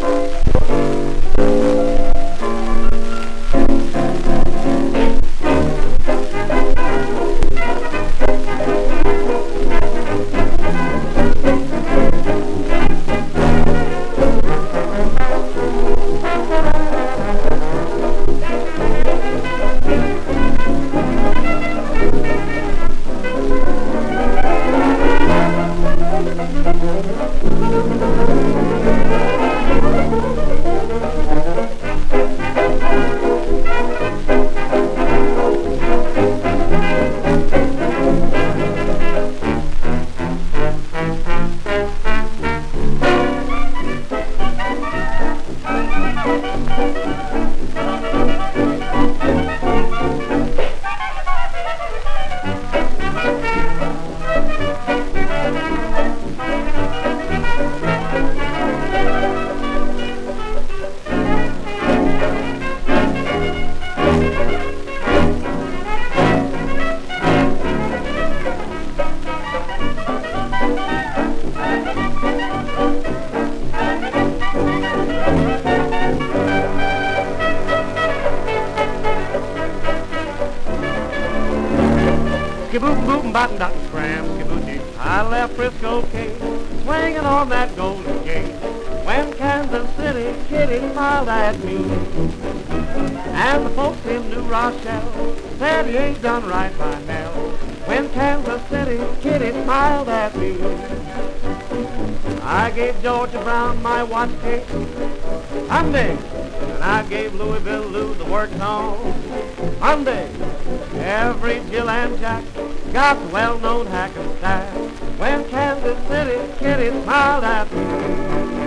I left Frisco Cape, swinging on that Golden Gate, when Kansas City kitty smiled at me. And the folks in New Rochelle said he ain't done right by Nell, when Kansas City kitty smiled at me. I gave Georgia Brown my watch case Sunday, and I gave Louisville Lou the work on Monday. Every Jill and Jack got the well-known Hackensack, when Kansas City kitty smiled at me.